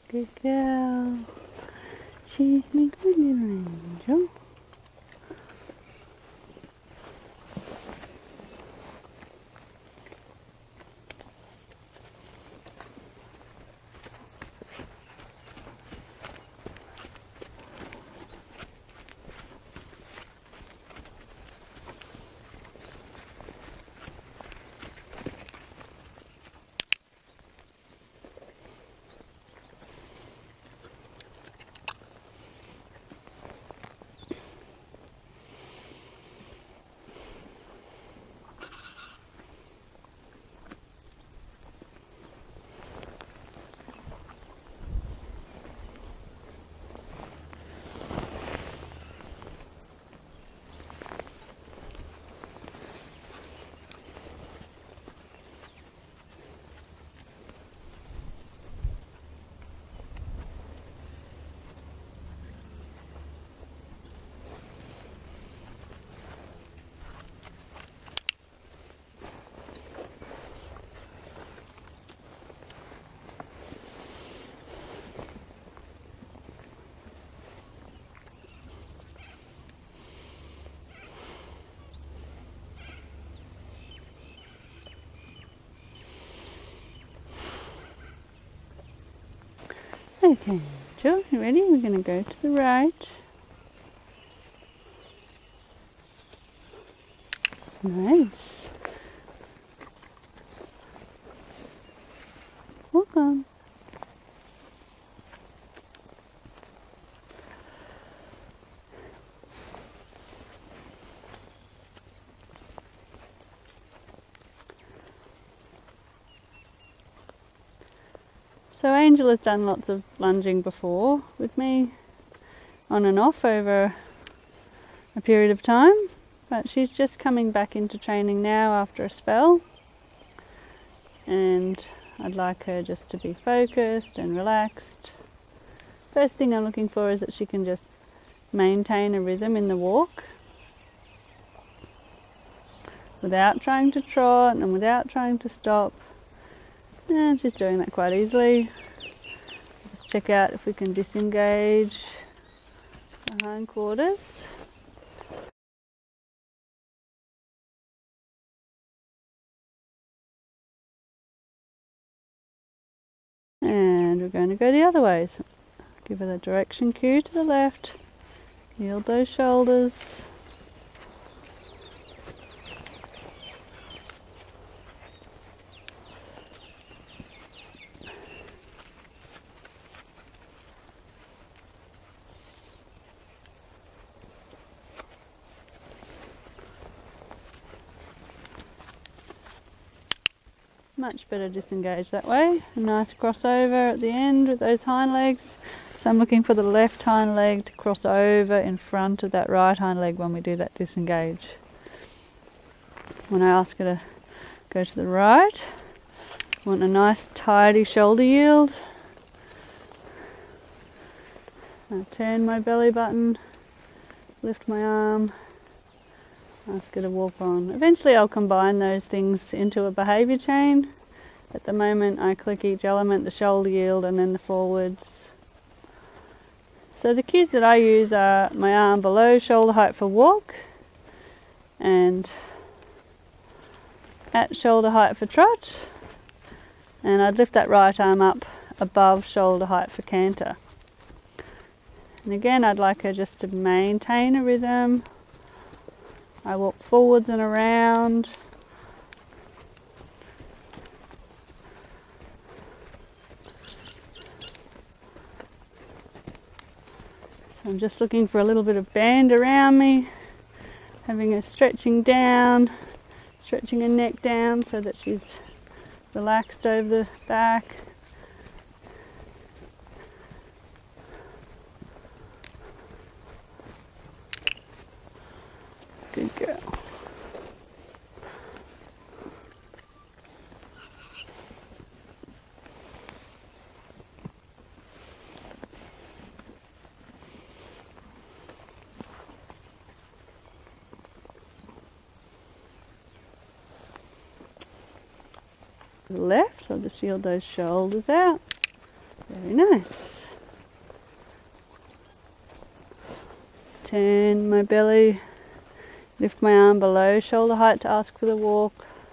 Good girl. She's my good little angel. Okay, Jill, you ready? We're going to go to the right. Nice. Walk on. So Angel has done lots of lunging before with me, on and off over a period of time, but she's just coming back into training now after a spell, and I'd like her just to be focused and relaxed. First thing I'm looking for is that she can just maintain a rhythm in the walk without trying to trot and without trying to stop. And she's doing that quite easily. Just check out if we can disengage the hindquarters. And we're going to go the other way. So give her the direction cue to the left. Yield those shoulders. Much better disengage that way. A nice crossover at the end with those hind legs. So I'm looking for the left hind leg to cross over in front of that right hind leg when we do that disengage. When I ask her to go to the right, I want a nice tidy shoulder yield. I'll turn my belly button, lift my arm, ask her to walk on. Eventually I'll combine those things into a behaviour chain. At the moment I click each element, the shoulder yield and then the forwards. So the cues that I use are my arm below shoulder height for walk and at shoulder height for trot, and I'd lift that right arm up above shoulder height for canter. And again I'd like her just to maintain a rhythm. I walk forwards and around. So I'm just looking for a little bit of band around me, having her stretching down, stretching her neck down so that she's relaxed over the back. Good girl. To the left, I'll just yield those shoulders out. Very nice. Turn my belly, lift my arm below shoulder height to ask for the walk.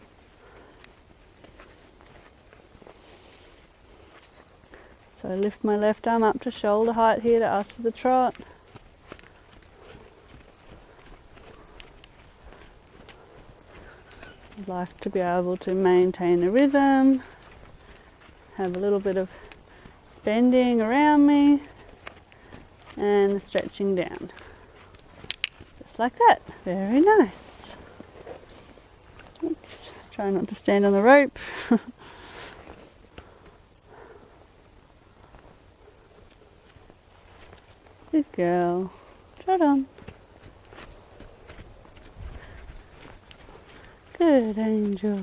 So I lift my left arm up to shoulder height here to ask for the trot. I'd like to be able to maintain a rhythm, have a little bit of bending around me and stretching down. Just like that. Very nice. Oops. Try not to stand on the rope. Good girl. Trot on. Good angel.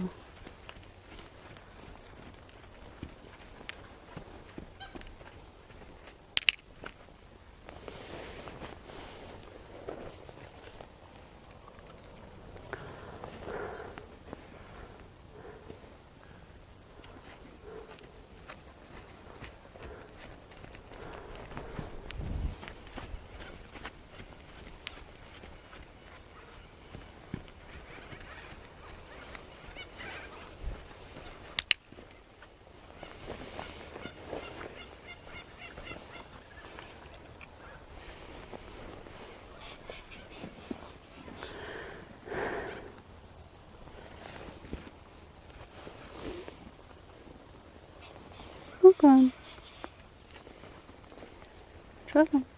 Walk on. Trot on.